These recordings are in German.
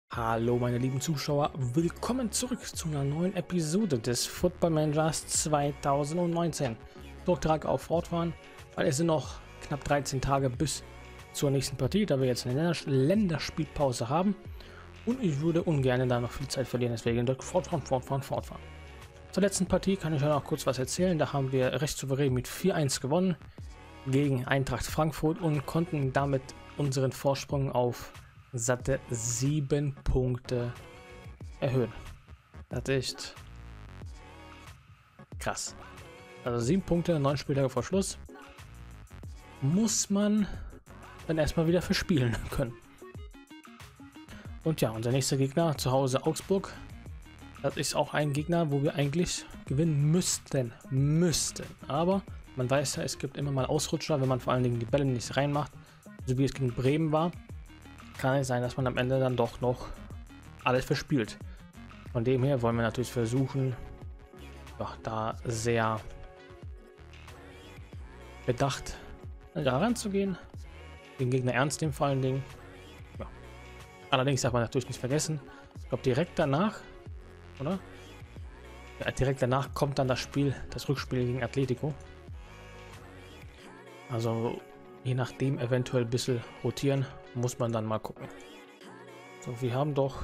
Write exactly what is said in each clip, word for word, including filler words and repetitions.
Hallo meine lieben Zuschauer, willkommen zurück zu einer neuen Episode des Football Managers zweitausendneunzehn. Druck auf Fortfahren, weil es sind noch knapp dreizehn Tage bis zur nächsten Partie, da wir jetzt eine Länders Länderspielpause haben. Und ich würde ungern da noch viel Zeit verlieren, deswegen direkt fortfahren, fortfahren, fortfahren. Zur letzten Partie kann ich ja noch kurz was erzählen, da haben wir recht souverän mit vier eins gewonnen gegen Eintracht Frankfurt und konnten damit unseren Vorsprung auf satte sieben Punkte erhöhen. Das ist echt krass. Also sieben Punkte, neun Spieltage vor Schluss. Muss man dann erstmal wieder verspielen können. Und ja, unser nächster Gegner zu Hause Augsburg. Das ist auch ein Gegner, wo wir eigentlich gewinnen müssten. Müssten. Aber man weiß ja, es gibt immer mal Ausrutscher, wenn man vor allen Dingen die Bälle nicht reinmacht. So wie es gegen Bremen war. Kann es sein, dass man am Ende dann doch noch alles verspielt. Von dem her wollen wir natürlich versuchen, ja, da sehr bedacht daran zu gehen, den Gegner ernst nehmen vor allen Dingen. Ja. Allerdings darf man natürlich nicht vergessen, ich glaube direkt danach, oder? Ja, direkt danach kommt dann das Spiel, das Rückspiel gegen Atletico. Also je nachdem eventuell ein bisschen rotieren, muss man dann mal gucken. So, wir haben doch...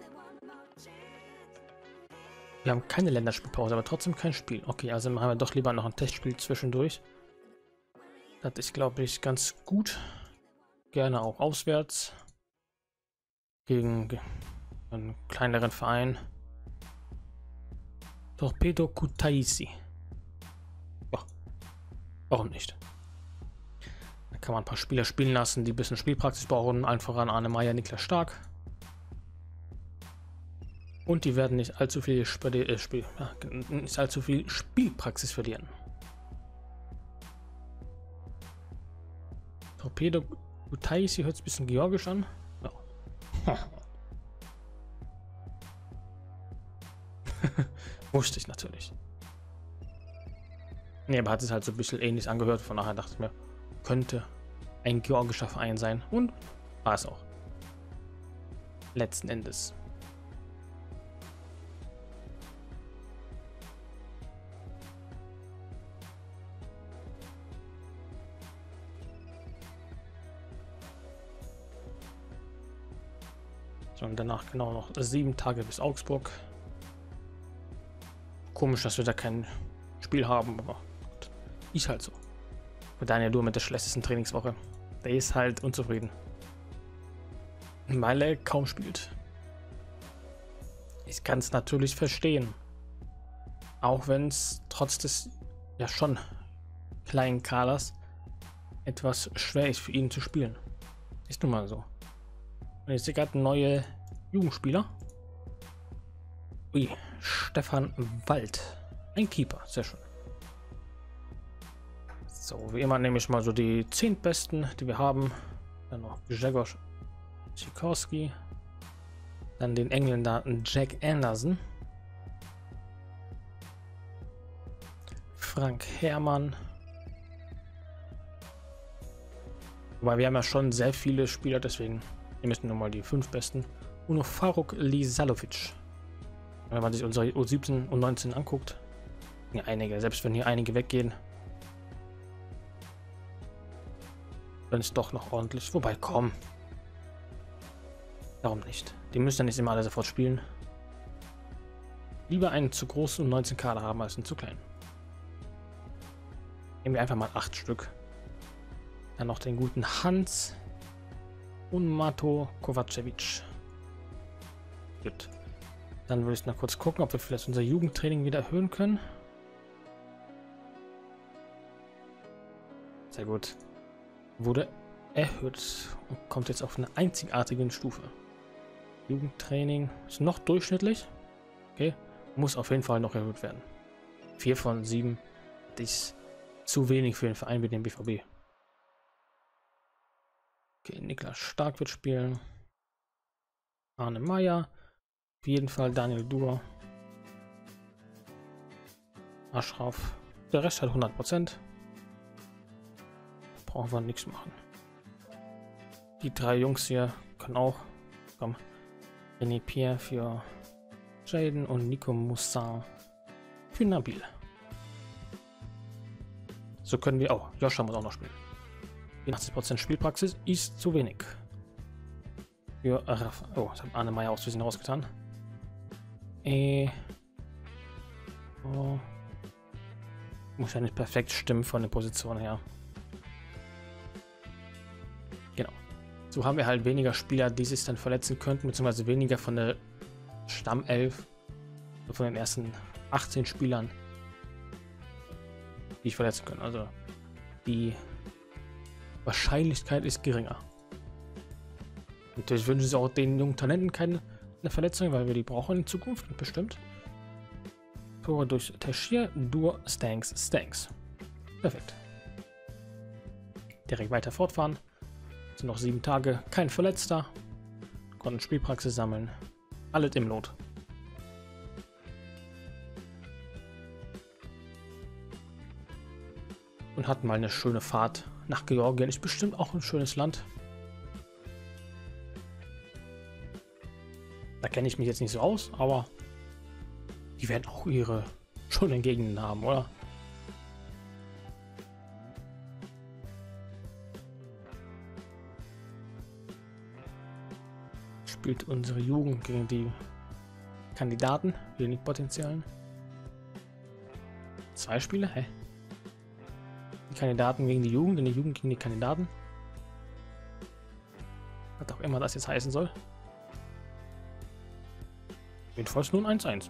Wir haben keine Länderspielpause, aber trotzdem kein Spiel. Okay, also machen wir doch lieber noch ein Testspiel zwischendurch. Das ist, glaube ich, ganz gut. Gerne auch auswärts. Gegen einen kleineren Verein. Torpedo Kutaisi. Ja, warum nicht? Kann man ein paar Spieler spielen lassen, die ein bisschen Spielpraxis brauchen. Allen voran Arne Meyer, Niklas Stark. Und die werden nicht allzu viel, Spiel, äh, Spiel, ja, nicht allzu viel Spielpraxis verlieren. Torpedo Kutaisi hört es ein bisschen georgisch an. Ja. Wusste ich natürlich. Nee, aber hat es halt so ein bisschen ähnlich angehört, von daher dachte ich mir, könnte ein georgischer Verein sein und war es auch. Letzten Endes. So, und danach genau noch sieben Tage bis Augsburg. Komisch, dass wir da kein Spiel haben, aber gut. Ist halt so. Daniel Dur mit der schlechtesten Trainingswoche. Der ist halt unzufrieden. Weil er kaum spielt. Ich kann es natürlich verstehen. Auch wenn es trotz des ja schon kleinen Kaders etwas schwer ist für ihn zu spielen. Ist nun mal so. Und jetzt sehe gerade neue Jugendspieler. Ui, Stefan Wald. Ein Keeper, sehr schön. So, wie immer nehme ich mal so die zehn besten, die wir haben. Dann noch Grzegorz Sikorski. Dann den Engländer Jack Anderson. Frank Herrmann. Wobei wir haben ja schon sehr viele Spieler, deswegen nehme ich nur mal die fünf besten. Und noch Faruk Lisalovic. Wenn man sich unsere U siebzehn und neunzehn anguckt. Ja, einige, selbst wenn hier einige weggehen. Wenn es doch noch ordentlich. Wobei, komm. Warum nicht? Die müssen ja nicht immer alle sofort spielen. Lieber einen zu großen und neunzehn Kader haben als einen zu kleinen. Nehmen wir einfach mal acht Stück. Dann noch den guten Hans und Mato Kovacevic. Gut. Dann würde ich noch kurz gucken, ob wir vielleicht unser Jugendtraining wieder erhöhen können. Sehr gut. Wurde erhöht und kommt jetzt auf eine einzigartige Stufe. Jugendtraining ist noch durchschnittlich. Okay, muss auf jeden Fall noch erhöht werden. vier von sieben ist zu wenig für den Verein wie den B V B. Okay, Niklas Stark wird spielen. Arne Meyer. Auf jeden Fall Daniel Dur. Aschraf. Der Rest hat hundert Prozent. Brauchen wir nichts machen. Die drei Jungs hier können auch. Komm. René Pierre für Jaden und Nico Moussin für Nabil. So können wir auch. Oh, Joscha muss auch noch spielen. vierundachtzig Prozent Spielpraxis ist zu wenig. Für Raff. Oh, das hat Arne Meyer aus Versehen rausgetan. Äh. Oh. Muss ja nicht perfekt stimmen von der Position her. Genau. So haben wir halt weniger Spieler, die sich dann verletzen könnten, beziehungsweise weniger von der Stammelf, von den ersten achtzehn Spielern, die ich verletzen können. Also die Wahrscheinlichkeit ist geringer. Natürlich wünschen sie auch den jungen Talenten keine Verletzung, weil wir die brauchen in Zukunft, bestimmt. Tore durch Tashir, Dur, Stanks, Stanks. Perfekt. Direkt weiter fortfahren. Es sind noch sieben Tage, kein Verletzter. Konnten Spielpraxis sammeln. Alles im Lot. Und hatten mal eine schöne Fahrt nach Georgien. Ist bestimmt auch ein schönes Land. Da kenne ich mich jetzt nicht so aus, aber die werden auch ihre schönen Gegenden haben, oder? Spielt unsere Jugend gegen die Kandidaten, wenig potenziellen. Zwei Spiele? Hä? Die Kandidaten gegen die Jugend und die Jugend gegen die Kandidaten. Was auch immer das jetzt heißen soll. Jedenfalls nun eins eins.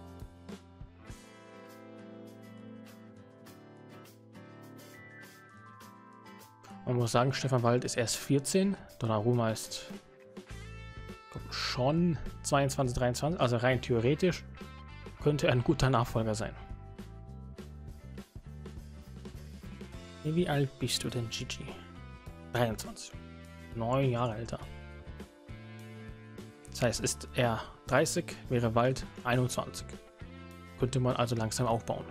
Man muss sagen, Stefan Wald ist erst vierzehn. Donnarumma ist schon zweiundzwanzig, dreiundzwanzig. Also rein theoretisch könnte er ein guter Nachfolger sein. Wie alt bist du denn, Gigi? dreiundzwanzig. Neun Jahre älter. Das heißt, ist er dreißig, wäre Wald einundzwanzig. Könnte man also langsam aufbauen.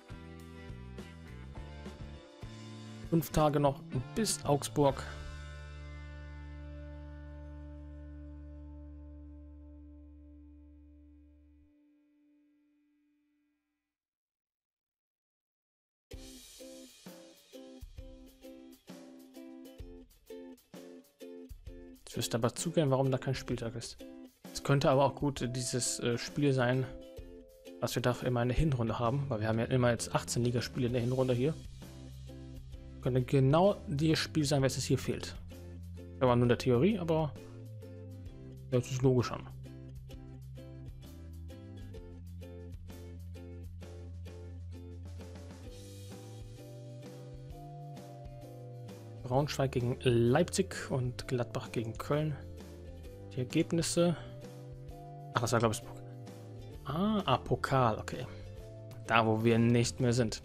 Fünf Tage noch bis Augsburg. Ich wüsste aber zugeben, warum da kein Spieltag ist. Es könnte aber auch gut dieses äh, Spiel sein, was wir dafür immer in der Hinrunde haben, weil wir haben ja immer jetzt achtzehn Ligaspiele in der Hinrunde hier. Könnte genau das Spiel sein, was es hier fehlt. Aber nur in der Theorie, aber hört sich logisch an. Braunschweig gegen Leipzig und Gladbach gegen Köln. Die Ergebnisse. Ach, das war, glaube ich, Pokal. Ah, ah, Pokal, okay. Da, wo wir nicht mehr sind.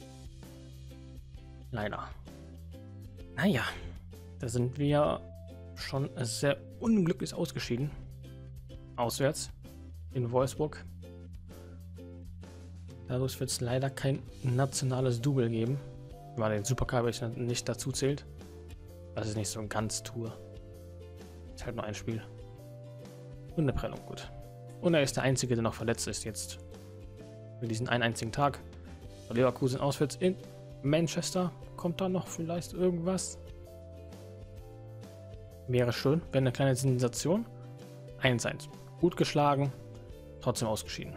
Leider. Naja, da sind wir schon sehr unglücklich ausgeschieden. Auswärts in Wolfsburg. Dadurch wird es leider kein nationales Double geben, weil den Supercup nicht dazu zählt. Das ist nicht so ein ganz Tour. Ist halt nur ein Spiel. Und eine Prellung, gut. Und er ist der Einzige, der noch verletzt ist jetzt. Für diesen einen einzigen Tag. Leverkusen auswärts in Manchester. Kommt da noch vielleicht irgendwas? Wäre schön. Wäre eine kleine Sensation. eins eins. Gut geschlagen. Trotzdem ausgeschieden.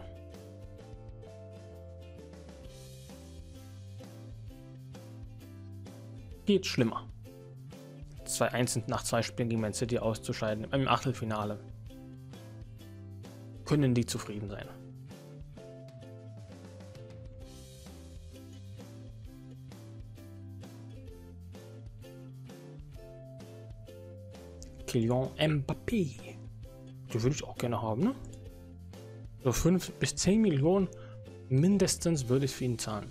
Geht schlimmer. zwei eins sind nach zwei Spielen gegen Man City auszuscheiden. Im Achtelfinale. Können die zufrieden sein. Kylian Mbappé. Die würde ich auch gerne haben, ne? So fünf bis zehn Millionen mindestens würde ich für ihn zahlen.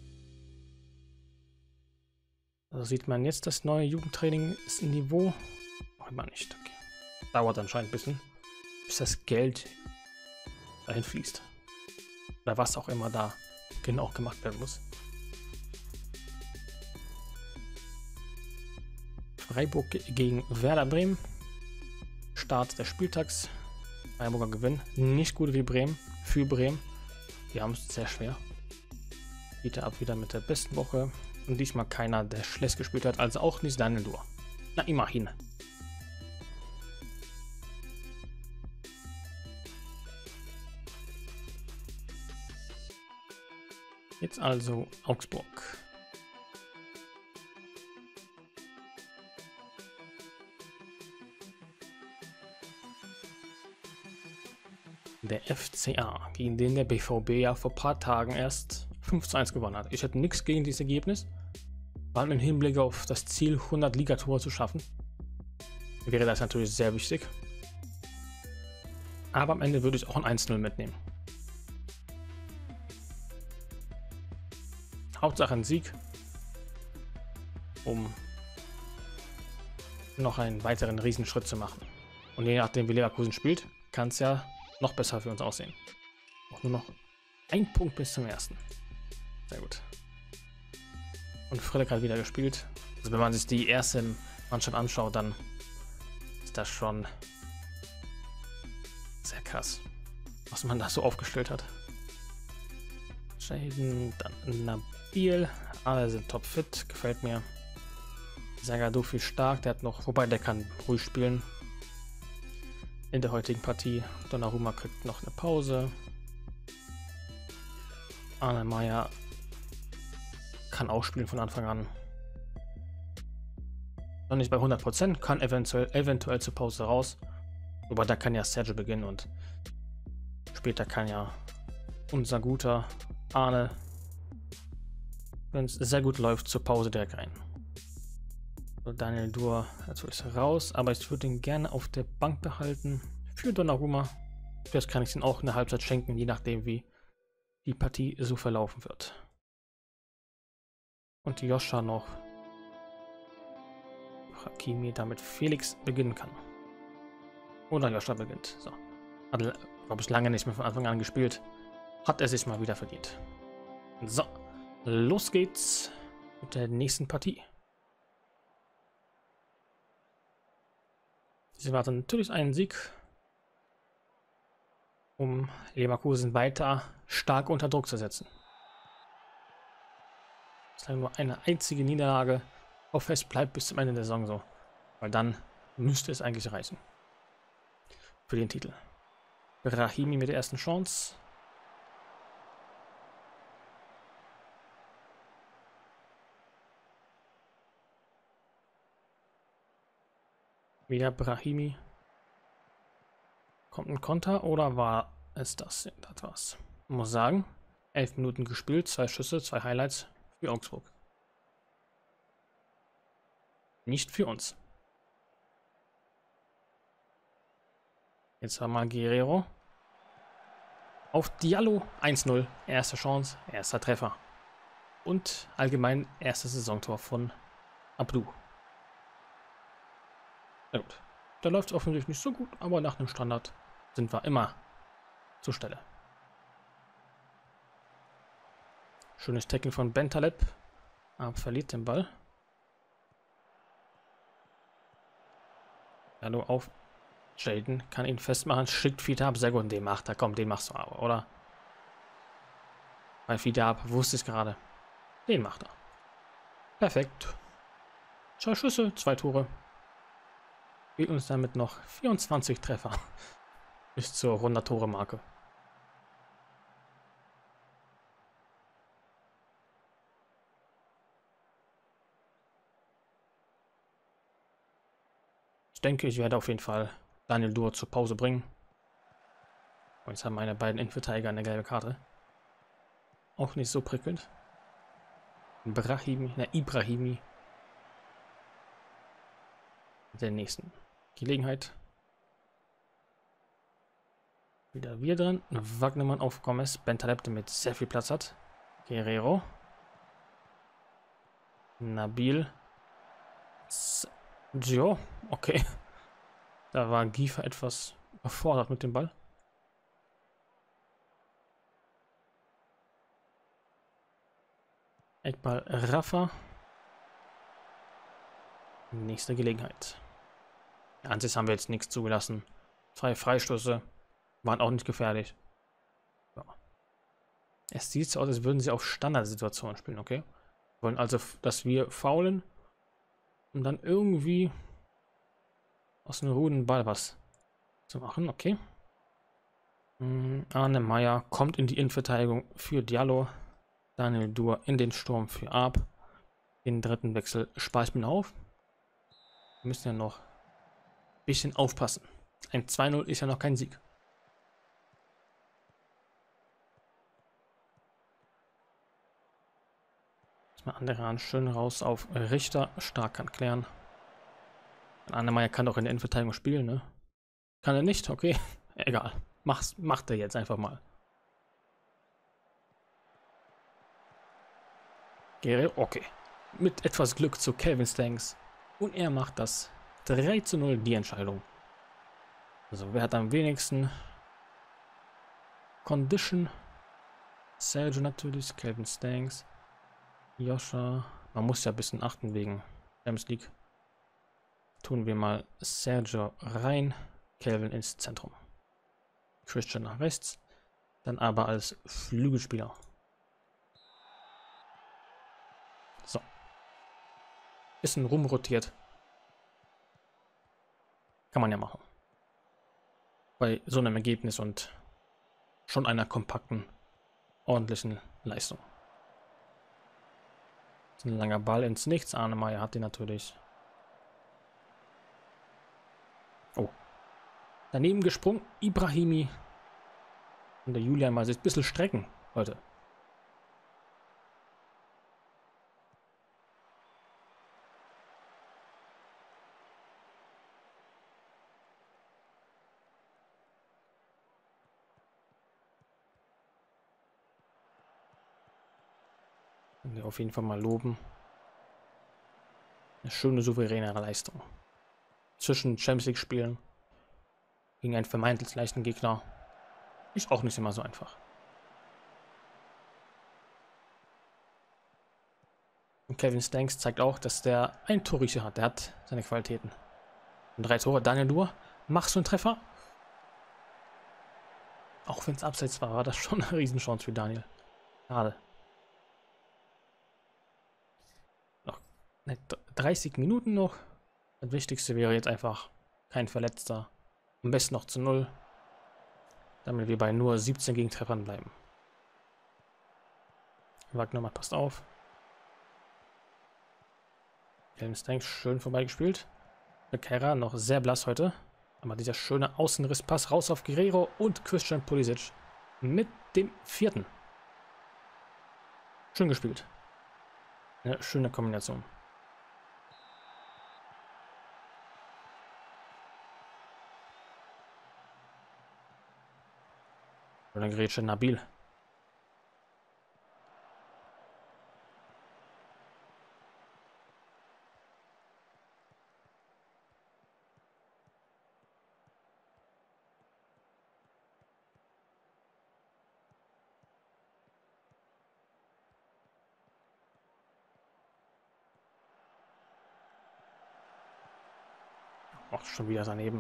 Also sieht man jetzt das neue Jugendtraining ist ein Niveau. Auch immer nicht. Okay. Dauert anscheinend ein bisschen, bis das Geld dahin fließt. Oder was auch immer da genau gemacht werden muss. Freiburg gegen Werder Bremen. Start des Spieltags. Freiburger Gewinn. Nicht gut wie Bremen. Für Bremen. Die haben es sehr schwer. Wieder ab wieder mit der besten Woche. Und diesmal keiner, der schlecht gespielt hat. Also auch nicht Daniel Duhr. Na, immerhin. Jetzt also Augsburg. Der F C A, gegen den der B V B ja vor ein paar Tagen erst fünf zu eins gewonnen hat. Ich hätte nichts gegen dieses Ergebnis, vor allem im Hinblick auf das Ziel, hundert Ligatore zu schaffen. Wäre das natürlich sehr wichtig. Aber am Ende würde ich auch ein eins null mitnehmen. Hauptsache ein Sieg, um noch einen weiteren Riesenschritt zu machen. Und je nachdem, wie Leverkusen spielt, kann es ja noch besser für uns aussehen. Auch nur noch ein Punkt bis zum ersten. Sehr gut. Und Frelick hat wieder gespielt. Also wenn man sich die erste Mannschaft anschaut, dann ist das schon sehr krass, was man da so aufgestellt hat. Shaden, dann Nabil. Alle sind topfit, gefällt mir. Zagadou viel stark, der hat noch, wobei der kann ruhig spielen. In der heutigen Partie. Donnarumma kriegt noch eine Pause. Arne Meyer kann auch spielen von Anfang an. Noch nicht bei hundert Prozent, kann eventuell, eventuell zur Pause raus. Aber da kann ja Sergio beginnen und später kann ja unser guter Arne, wenn es sehr gut läuft, zur Pause direkt rein. So, Daniel Duhr natürlich raus, aber ich würde ihn gerne auf der Bank behalten für Donnarumma. Vielleicht kann ich ihn auch eine Halbzeit schenken, je nachdem wie die Partie so verlaufen wird. Und Joscha noch. Hakimi, damit Felix beginnen kann. Oder Joscha beginnt. So. Hat, glaube ich, lange nicht mehr von Anfang an gespielt. Hat er sich mal wieder verdient. So, los geht's mit der nächsten Partie. Sie warten natürlich einen Sieg, um Leverkusen weiter stark unter Druck zu setzen. Bislang nur eine einzige Niederlage. Ich hoffe, es bleibt bis zum Ende der Saison so, weil dann müsste es eigentlich reichen für den Titel. Brahimi mit der ersten Chance. Wieder Brahimi. Kommt ein Konter oder war es das? Ja, das war's. Ich muss sagen, elf Minuten gespielt, zwei Schüsse, zwei Highlights für Augsburg. Nicht für uns. Jetzt haben wir Guerrero. Auf Diallo eins null. Erste Chance, erster Treffer. Und allgemein erstes Saisontor von Abdou. Na gut. Da läuft es offensichtlich nicht so gut, aber nach einem Standard sind wir immer zur Stelle. Schönes Tackle von Bentaleb. Aber verliert den Ball. Hallo auf. Shaden kann ihn festmachen. Schickt Fidab sehr gut. Und den macht er. Komm, den machst du aber, oder? Bei Fidab wusste ich gerade. Den macht er. Perfekt. Zwei Schüsse, zwei Tore. Fehlt uns damit noch vierundzwanzig Treffer bis zur hundert-Tore-Marke. Ich denke, ich werde auf jeden Fall Daniel Duhr zur Pause bringen. Und jetzt haben meine beiden Innenverteidiger eine gelbe Karte. Auch nicht so prickelnd. Brahimi, na Ibrahimi. Der nächsten Gelegenheit. Wieder wir drin. Wagnermann auf Gomez. Bentaleb, der mit sehr viel Platz hat. Guerrero. Nabil. Jo, okay. Da war Giefer etwas überfordert mit dem Ball. Eckball Rafa. Nächste Gelegenheit. Ja, an sich haben wir jetzt nichts zugelassen. Zwei Freistöße. waren auch nicht gefährlich. Ja. Es sieht so aus, als würden sie auf Standardsituationen spielen, okay? Wollen also, dass wir faulen und dann irgendwie aus einem ruhigen Ball was zu machen, okay? Arne Meyer kommt in die Innenverteidigung für Diallo. Daniel Dur in den Sturm für Arp. Den dritten Wechsel spare ich mir auf. Wir müssen ja noch ein bisschen aufpassen. Ein zwei null ist ja noch kein Sieg. Mal andere an, schön raus auf Richter. Stark kann klären. Annemeyer kann doch in der Innenverteidigung spielen, ne? Kann er nicht? Okay. Egal. Mach's, macht er jetzt einfach mal. Guerrero, okay. Mit etwas Glück zu Calvin Stanks. Und er macht das drei zu null die Entscheidung. Also, wer hat am wenigsten Condition? Sergio natürlich, Calvin Stanks. Joscha. Man muss ja ein bisschen achten wegen Champions League. Tun wir mal Sergio rein. Calvin ins Zentrum. Christian nach rechts. Dann aber als Flügelspieler. So. Bisschen rumrotiert. Kann man ja machen. Bei so einem Ergebnis und schon einer kompakten, ordentlichen Leistung. Ein langer Ball ins Nichts. Arnemeyer hat den natürlich. Oh. Daneben gesprungen. Ibrahimi. Und der Julian mal sich ein bisschen strecken, Leute. Wir auf jeden Fall mal loben. Eine schöne, souveräne Leistung. Zwischen Champions League Spielen gegen einen vermeintlich leichten Gegner ist auch nicht immer so einfach. Und Kevin Stanks zeigt auch, dass der ein Torriecher hat. Der hat seine Qualitäten. Und drei Tore. Daniel Dur, machst du einen Treffer? Auch wenn es abseits war, war das schon eine Riesenchance für Daniel. Schade. Noch dreißig Minuten noch. Das Wichtigste wäre jetzt einfach kein Verletzter. Am besten noch zu null. Damit wir bei nur siebzehn Gegentreffern bleiben. Wagner mal passt auf. James Tank schön vorbeigespielt. Becerra noch sehr blass heute. Aber dieser schöne Außenrisspass raus auf Guerrero und Christian Pulisic mit dem vierten. Schön gespielt. Eine schöne Kombination. Oder Grätsche Nabil. Auch schon wieder daneben.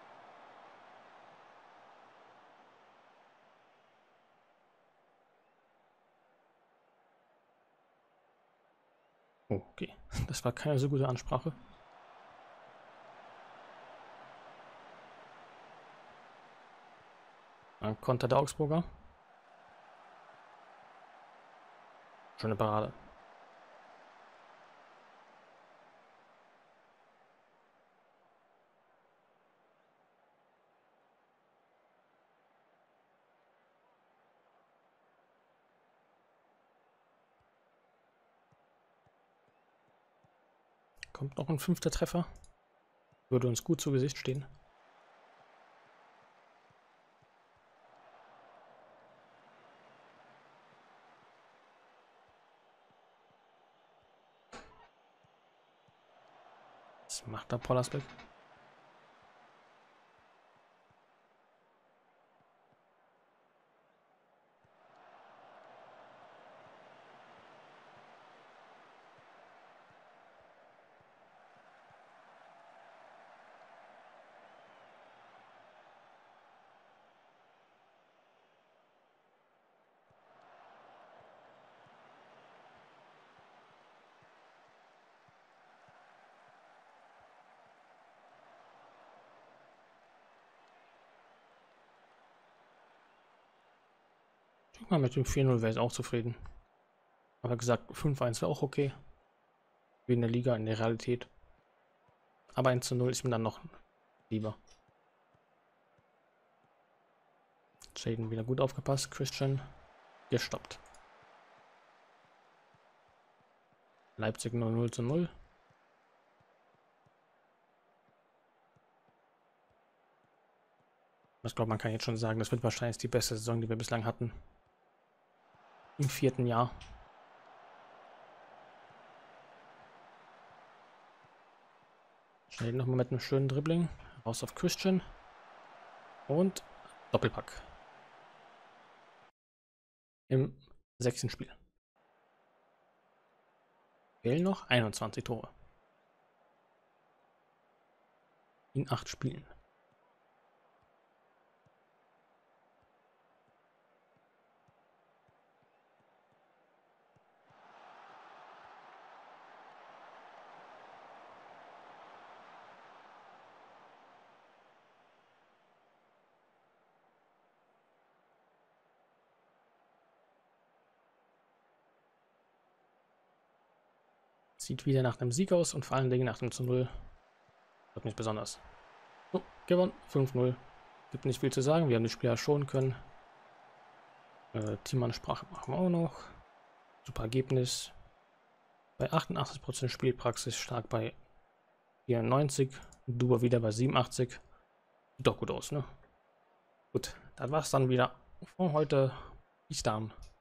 Oh, okay. Das war keine so gute Ansprache. Dann Konter der Augsburger. Schöne Parade. Kommt noch ein fünfter Treffer. Würde uns gut zu Gesicht stehen. Was macht da Pollersbeck? Ich mal mit dem vier null wäre ich auch zufrieden. Aber gesagt, fünf eins wäre auch okay. Wie in der Liga, in der Realität. Aber eins zu null ist mir dann noch lieber. Jaden wieder gut aufgepasst. Christian gestoppt. Leipzig nur null zu null. Ich glaube, man kann jetzt schon sagen, das wird wahrscheinlich die beste Saison, die wir bislang hatten. Im vierten Jahr. Schnell nochmal mit einem schönen Dribbling. Raus auf Christian. Und Doppelpack. Im sechsten Spiel. Fehlen noch einundzwanzig Tore. In acht Spielen. Sieht wieder nach einem Sieg aus und vor allen Dingen nach dem zu null. Wird nicht besonders. So, gewonnen. fünf null. Gibt nicht viel zu sagen. Wir haben die Spieler schonen können. Äh, Teamansprache machen wir auch noch. Super Ergebnis. Bei achtundachtzig Prozent Spielpraxis, stark bei vierundneunzig. Duo wieder bei siebenundachtzig. Sieht doch gut aus, ne? Gut, das war's dann wieder von heute. Bis dann.